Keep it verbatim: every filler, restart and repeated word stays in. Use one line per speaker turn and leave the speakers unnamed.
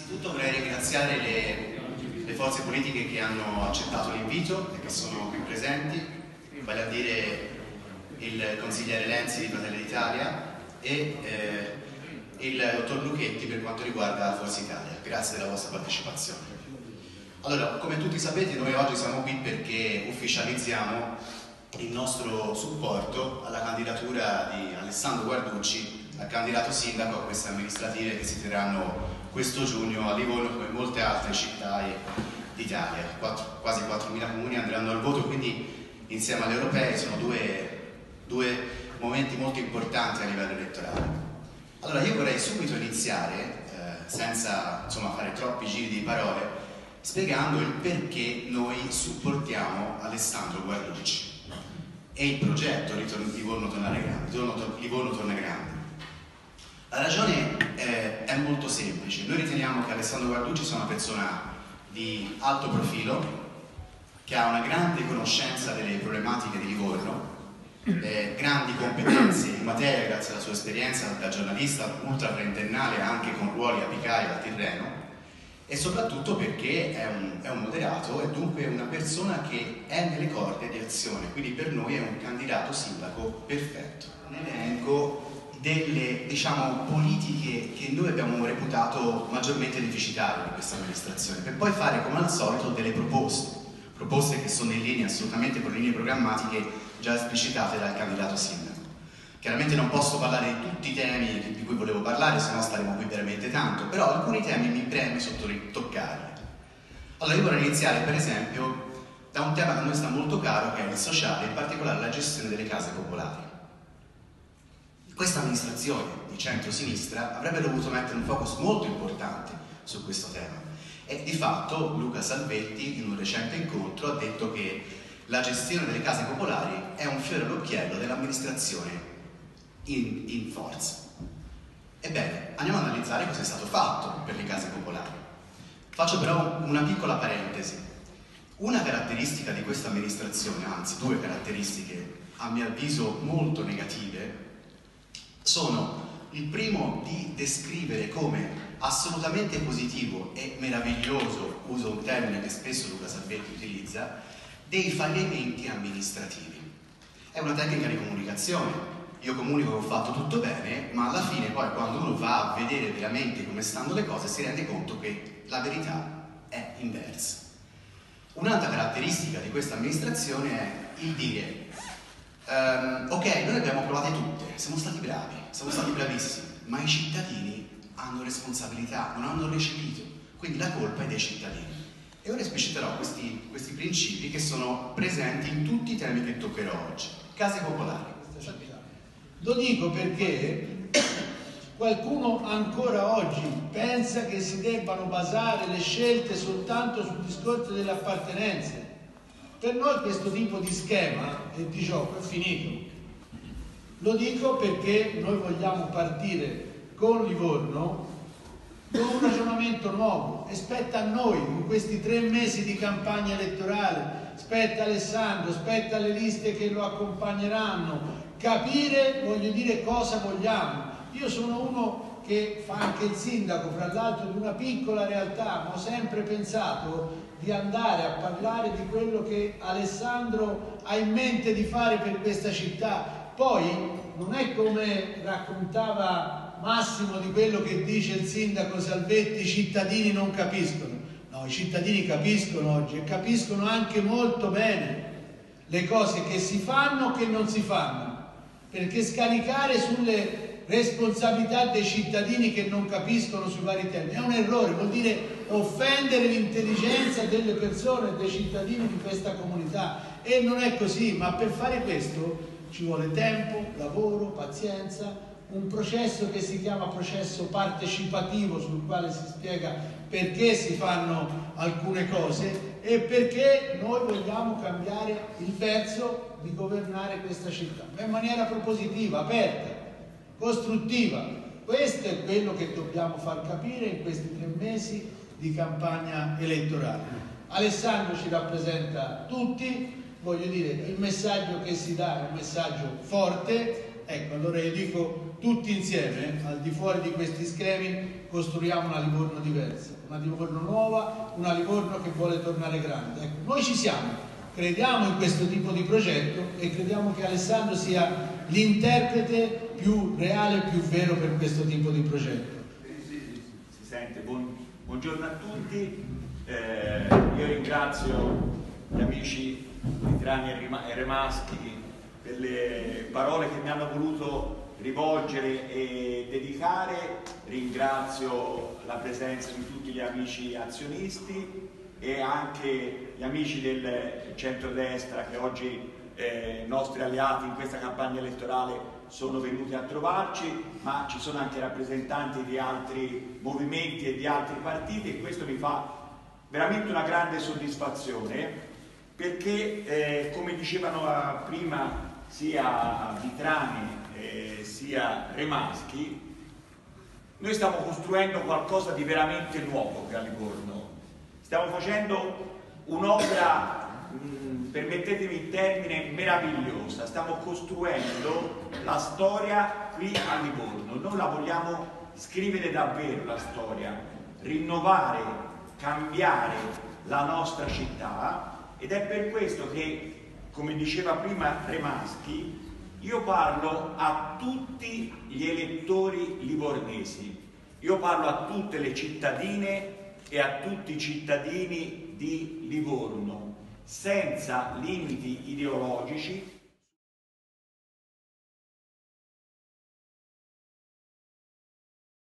Innanzitutto vorrei ringraziare le, le forze politiche che hanno accettato l'invito e che sono qui presenti, vale a dire il consigliere Lenzi di Fratelli d'Italia e eh, il dottor Lucchetti per quanto riguarda Forza Italia. Grazie della vostra partecipazione. Allora, come tutti sapete, noi oggi siamo qui perché ufficializziamo il nostro supporto alla candidatura di Alessandro Guarducci a candidato sindaco a queste amministrative che si terranno questo giugno a Livorno, come molte altre città d'Italia. Quasi quattromila comuni andranno al voto, quindi insieme alle europee sono due, due momenti molto importanti a livello elettorale. Allora io vorrei subito iniziare, eh, senza insomma, fare troppi giri di parole, spiegando il perché noi supportiamo Alessandro Guarducci e il progetto Livorno torna grande. Livorno torna grande. La ragione eh, è molto semplice. Noi riteniamo che Alessandro Guarducci sia una persona di alto profilo, che ha una grande conoscenza delle problematiche di Livorno, eh, grandi competenze in materia grazie alla sua esperienza da giornalista ultra trentennale anche con ruoli apicali al Tirreno, e soprattutto perché è un, è un moderato e dunque una persona che è nelle corde di azione, quindi per noi è un candidato sindaco perfetto. Un elenco delle, diciamo, politiche che noi abbiamo reputato maggiormente deficitarie di questa amministrazione, per poi fare come al solito delle proposte, proposte che sono in linea assolutamente con le linee programmatiche già esplicitate dal candidato sindaco. Chiaramente non posso parlare di tutti i temi di cui volevo parlare, se no staremo qui veramente tanto, però alcuni temi mi preme toccarli. Allora io vorrei iniziare per esempio da un tema che a noi sta molto caro, che è il sociale, in particolare la gestione delle case popolari. Questa amministrazione di centro-sinistra avrebbe dovuto mettere un focus molto importante su questo tema e di fatto Luca Salvetti in un recente incontro ha detto che la gestione delle case popolari è un fiore all'occhiello dell'amministrazione in, in forza. Ebbene, andiamo ad analizzare cosa è stato fatto per le case popolari. Faccio però una piccola parentesi. Una caratteristica di questa amministrazione, anzi due caratteristiche a mio avviso molto negative, sono il primo di descrivere come assolutamente positivo e meraviglioso, uso un termine che spesso Luca Salvetti utilizza, dei fallimenti amministrativi. È una tecnica di comunicazione. Io comunico che ho fatto tutto bene, ma alla fine poi quando uno va a vedere veramente come stanno le cose si rende conto che la verità è inversa. Un'altra caratteristica di questa amministrazione è il dire Um, ok, noi le abbiamo provate tutte, siamo stati bravi, siamo stati bravissimi, ma i cittadini hanno responsabilità, non hanno recepito, quindi la colpa è dei cittadini. E ora espliciterò questi, questi principi che sono presenti in tutti i temi che toccherò oggi. Case popolari.
Lo dico perché qualcuno ancora oggi pensa che si debbano basare le scelte soltanto sul discorso delle appartenenze. Per noi questo tipo di schema e di gioco è finito. Lo dico perché noi vogliamo partire con Livorno con un ragionamento nuovo e spetta a noi in questi tre mesi di campagna elettorale, spetta a Alessandro, spetta alle liste che lo accompagneranno, capire, voglio dire, cosa vogliamo. Io sono uno che fa anche il sindaco, fra l'altro, di una piccola realtà, ma ho sempre pensato di andare a parlare di quello che Alessandro ha in mente di fare per questa città. Poi non è come raccontava Massimo di quello che dice il sindaco Salvetti, i cittadini non capiscono. No, i cittadini capiscono oggi e capiscono anche molto bene le cose che si fanno e che non si fanno, perché scaricare sulle responsabilità dei cittadini che non capiscono sui vari temi è un errore, vuol dire offendere l'intelligenza delle persone e dei cittadini di questa comunità, e non è così. Ma per fare questo ci vuole tempo, lavoro, pazienza, un processo che si chiama processo partecipativo, sul quale si spiega perché si fanno alcune cose e perché noi vogliamo cambiare il verso di governare questa città, ma in maniera propositiva, aperta, costruttiva. Questo è quello che dobbiamo far capire in questi tre mesi di campagna elettorale. Alessandro ci rappresenta tutti, voglio dire, il messaggio che si dà è un messaggio forte, Ecco, allora io dico, tutti insieme, al di fuori di questi schemi, costruiamo una Livorno diversa, una Livorno nuova, una Livorno che vuole tornare grande. Ecco, noi ci siamo, crediamo in questo tipo di progetto e crediamo che Alessandro sia l'interprete più reale e più vero per questo tipo di progetto.
Si sente. Buon, buongiorno a tutti, eh, io ringrazio gli amici Litrani e Remaschi per le parole che mi hanno voluto rivolgere e dedicare. Ringrazio la presenza di tutti gli amici azionisti e anche gli amici del centrodestra che oggi, eh, nostri alleati in questa campagna elettorale, sono venuti a trovarci, ma ci sono anche rappresentanti di altri movimenti e di altri partiti, e questo mi fa veramente una grande soddisfazione, perché eh, come dicevano prima sia Vitrani eh, sia Remaschi, noi stiamo costruendo qualcosa di veramente nuovo per Livorno. Stiamo facendo un'opera, permettetemi il termine, meravigliosa. Stiamo costruendo la storia qui a Livorno. Noi la vogliamo scrivere davvero la storia, rinnovare, cambiare la nostra città, ed è per questo che, come diceva prima Remaschi, io parlo a tutti gli elettori livornesi, io parlo a tutte le cittadine e a tutti i cittadini di Livorno, senza limiti ideologici,